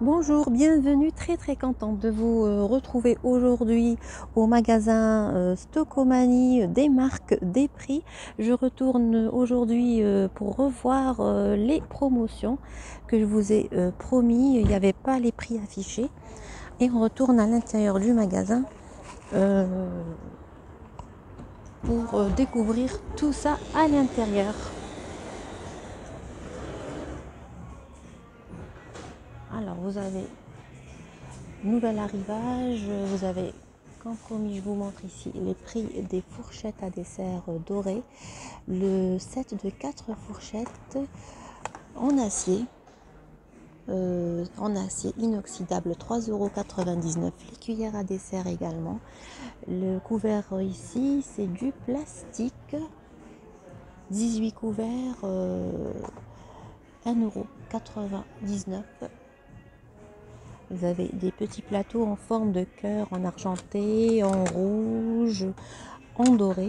Bonjour, bienvenue, très contente de vous retrouver aujourd'hui au magasin Stocomanie des marques, des prix. Je retourne aujourd'hui pour revoir les promotions que je vous ai promis. Il n'y avait pas les prix affichés et on retourne à l'intérieur du magasin euh, pour découvrir tout ça à l'intérieur. Alors vous avez nouvel arrivage, vous avez, comme promis, je vous montre ici les prix des fourchettes à dessert dorées. Le set de 4 fourchettes en acier inoxydable, 3,99 €. Les cuillères à dessert également. Le couvert ici, c'est du plastique. 18 couverts, 1,99 €. Vous avez des petits plateaux en forme de cœur, en argenté, en rouge, en doré,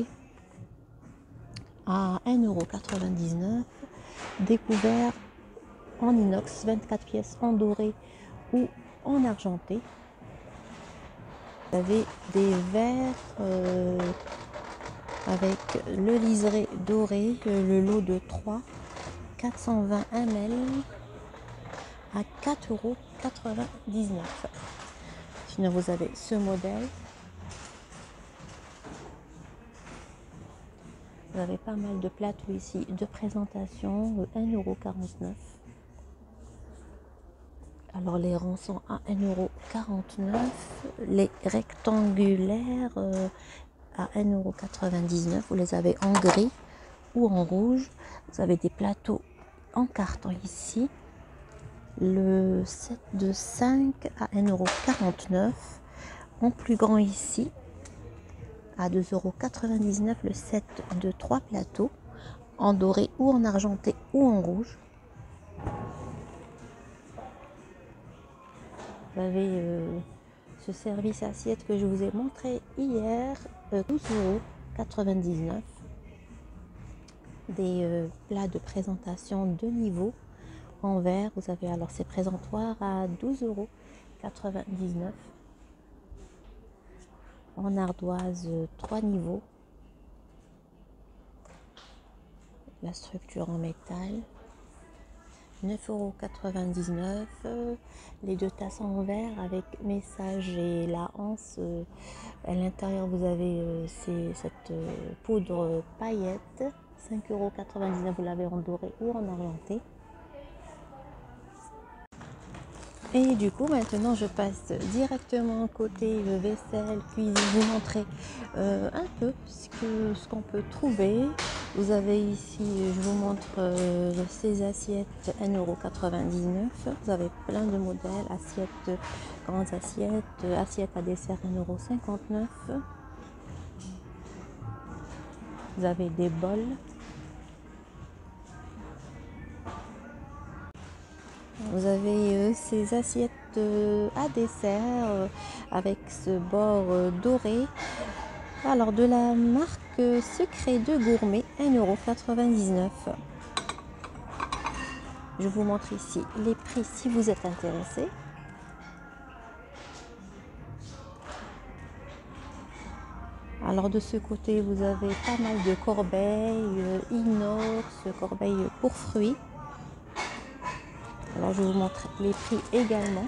à 1,99 €. Des couverts en inox, 24 pièces en doré ou en argenté. Vous avez des verres avec le liseré doré, le lot de 3, 420 ml à 4,99 €. Sinon, vous avez ce modèle. Vous avez pas mal de plateaux ici de présentation, 1,49 €. Alors les ronds sont à 1,49 €. Les rectangulaires à 1,99 €. Vous les avez en gris ou en rouge. Vous avez des plateaux en carton ici. Le set de 5 à 1,49 €. En plus grand ici, à 2,99 € le set de 3 plateaux, en doré ou en argenté ou en rouge. Vous avez ce service assiette que je vous ai montré hier, 12,99 €. Des plats de présentation de niveau en verre. Vous avez alors ces présentoirs à 12,99 €. En ardoise, 3 niveaux. La structure en métal. 9,99 €. Les 2 tasses en verre avec message et la anse. À l'intérieur, vous avez cette poudre paillette. 5,99 €. Vous l'avez en doré ou en argenté. Et du coup, maintenant, je passe directement côté vaisselle, cuisine, vous montrer un peu ce qu'on peut trouver. Vous avez ici, je vous montre ces assiettes 1,99 €. Vous avez plein de modèles, assiettes, grandes assiettes, assiettes à dessert 1,59 €. Vous avez des bols. Vous avez ces assiettes à dessert avec ce bord doré. Alors de la marque Secret de Gourmet, 1,99 €. Je vous montre ici les prix si vous êtes intéressé. Alors de ce côté, vous avez pas mal de corbeilles inox, corbeilles pour fruits. Alors je vous montre les prix également.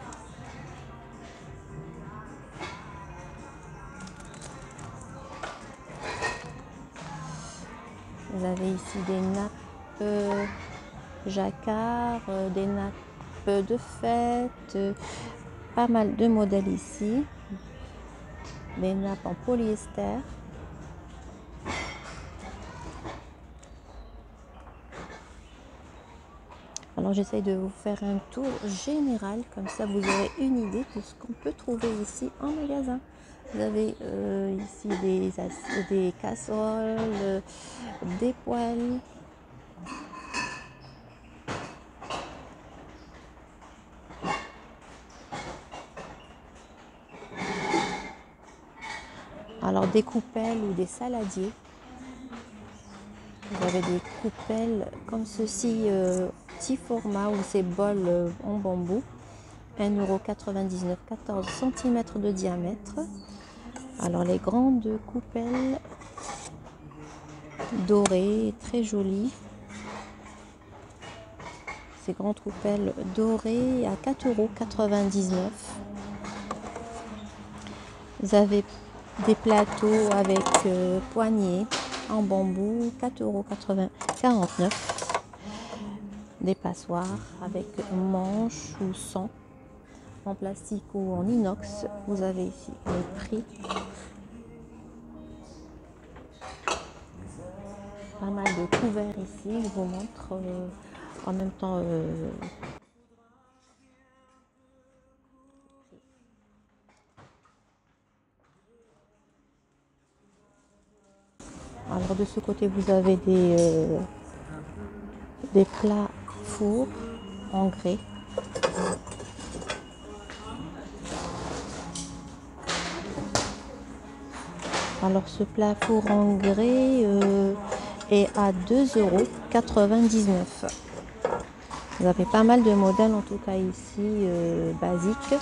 Vous avez ici des nappes jacquard, des nappes de fête, pas mal de modèles ici. Des nappes en polyester. Alors j'essaye de vous faire un tour général, comme ça vous aurez une idée de ce qu'on peut trouver ici en magasin. Vous avez ici des casseroles, des poêles. Alors des coupelles ou des saladiers. Vous avez des coupelles comme ceci, petit format ou ces bols en bambou. 1,99 €, 14 cm de diamètre. Alors les grandes coupelles dorées, très jolies. Ces grandes coupelles dorées à 4,99 €. Vous avez des plateaux avec poignées en bambou, 4,49 €. Des passoires avec manche ou sans, en plastique ou en inox. Vous avez ici les prix. Pas mal de couverts ici. Je vous montre en même temps. Alors de ce côté, vous avez des plats four en grès. Alors ce plat four en grès est à 2,99 €. Vous avez pas mal de modèles en tout cas ici basiques.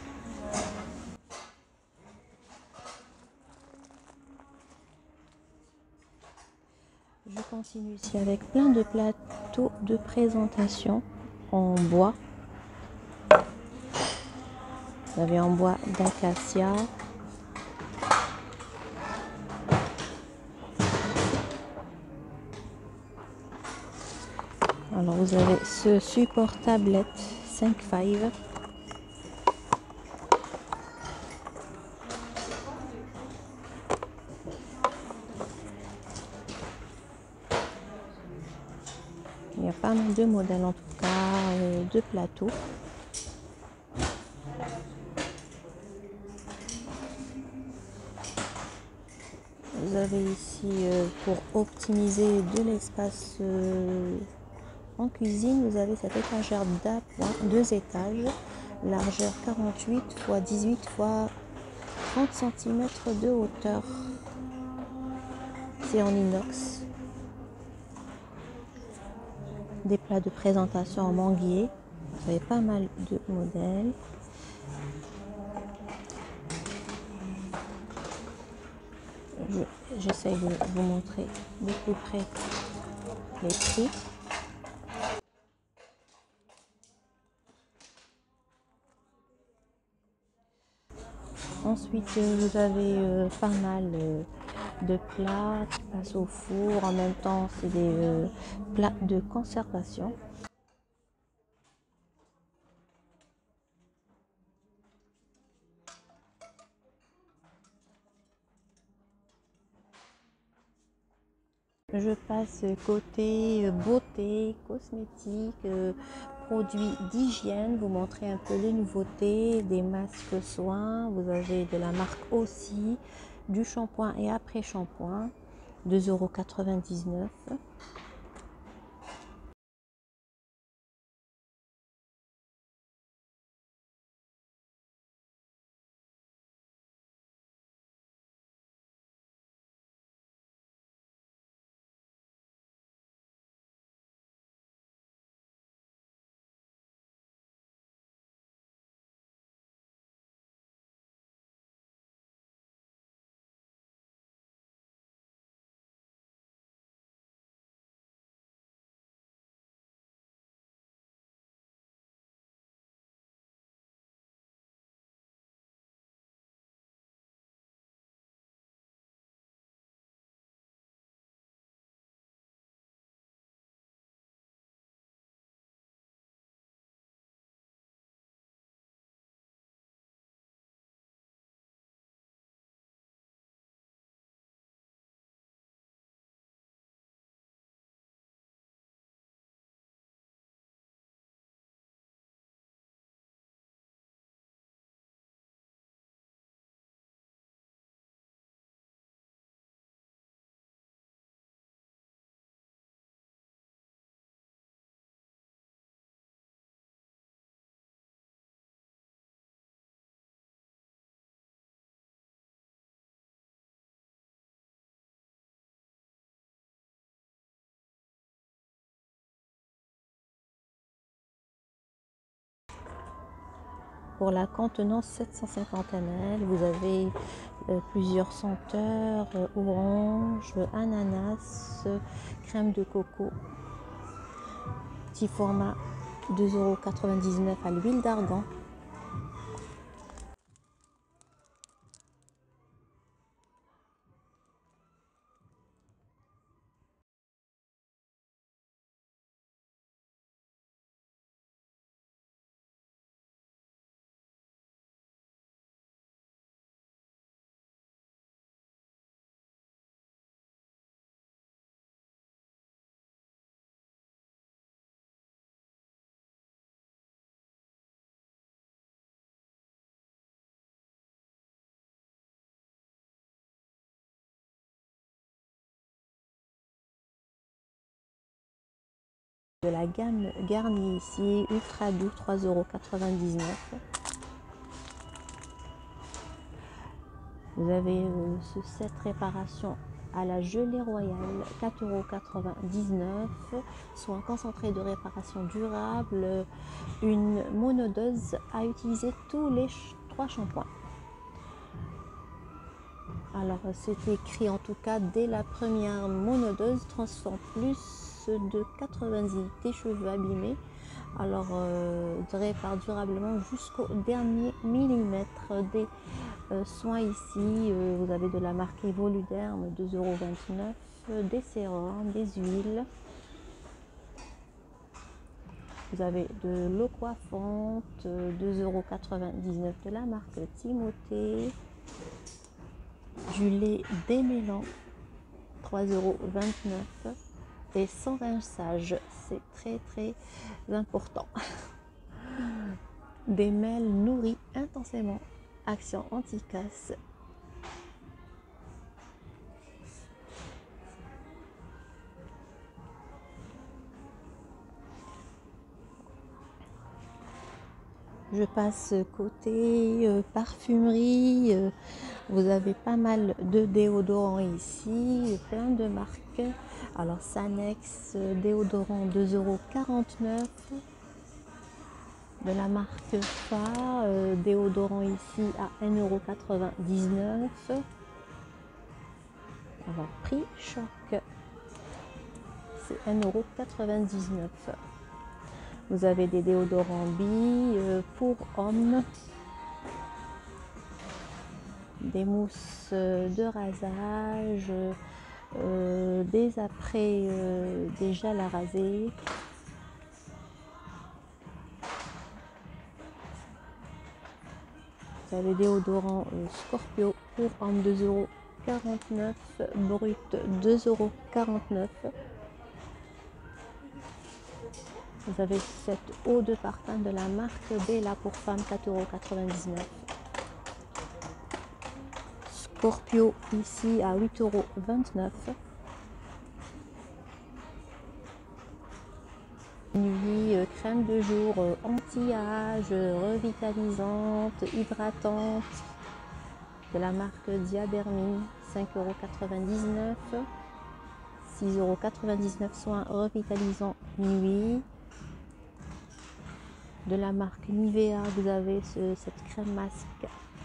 Je continue ici avec plein de plateaux de présentation en bois. Vous avez en bois d'acacia. Alors vous avez ce support tablette 5 failles. Il y a pas mal de modèles en tout cas, de plateaux. Vous avez ici pour optimiser de l'espace en cuisine, vous avez cette étagère d'appoint, 2 étages, largeur 48 x 18 x 30 cm de hauteur. C'est en inox. Des plats de présentation en manguier. Vous avez pas mal de modèles. J'essaye de vous montrer de plus près les prix. Ensuite, vous avez pas mal de plats qui passent au four. En même temps, c'est des plats de conservation. Je passe côté beauté, cosmétiques, produits d'hygiène. Vous montrer un peu les nouveautés, des masques soins. Vous avez de la marque aussi, du shampoing et après shampoing, 2,99 €. pour la contenance 750 ml. Vous avez plusieurs senteurs, orange, ananas, crème de coco. Petit format, 2,99 € à l'huile d'argan. De la gamme Garnier ici, ultra doux, 3,99 €. Vous avez ce set réparation à la gelée royale, 4,99 €, soit un concentré de réparation durable, une monodose à utiliser tous les 3 shampoings. Alors c'est écrit en tout cas dès la première monodose, transforme plus de 90 des cheveux abîmés. Alors répare durablement jusqu'au dernier millimètre des soins ici. Vous avez de la marque Evoluderm, 2,29 €, des sérums, des huiles. Vous avez de l'eau coiffante, 2,99 € de la marque Timothée. Du lait démêlant, 3,29 € et sans rinçage, c'est très important. Des mêles nourris intensément, action anti-casse. Je passe côté parfumerie. Vous avez pas mal de déodorants ici, plein de marques. Alors Sanex déodorant, 2,49 €. De la marque Fa, déodorant ici à 1,99 €. Alors prix choc, c'est 1,99 €. Vous avez des déodorants billes pour hommes, des mousses de rasage, des après des gels à raser. Vous avez déodorant Scorpio pour hommes, 2,49 €, brut 2,49 €. Vous avez cette eau de parfum de la marque Bella pour femmes, 4,99 €. Scorpio ici à 8,29 €. Nuit, crème de jour anti-âge, revitalisante, hydratante de la marque Diadermine, 5,99 €. 6,99 € soins revitalisant nuit. De la marque Nivea, vous avez cette crème masque,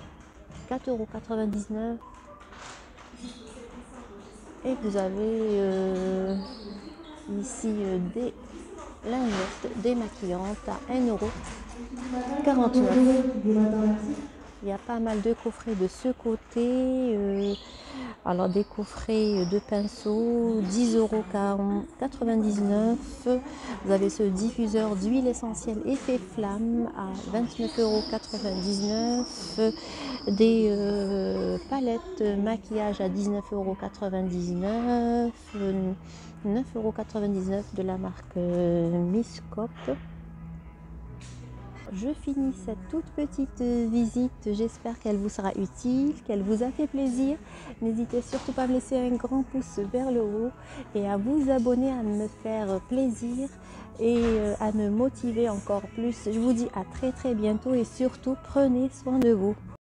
4,99 €. Et vous avez ici des lingettes démaquillantes à 1,49 €. Il y a pas mal de coffrets de ce côté. Alors des coffrets de pinceaux, 10,99 €. Vous avez ce diffuseur d'huile essentielle effet flamme à 29,99 €. Des palettes maquillage à 19,99 €. 9,99 € de la marque Miss Cop. Je finis cette toute petite visite, j'espère qu'elle vous sera utile, qu'elle vous a fait plaisir. N'hésitez surtout pas à me laisser un grand pouce vers le haut et à vous abonner, à me faire plaisir et à me motiver encore plus. Je vous dis à très bientôt et surtout prenez soin de vous.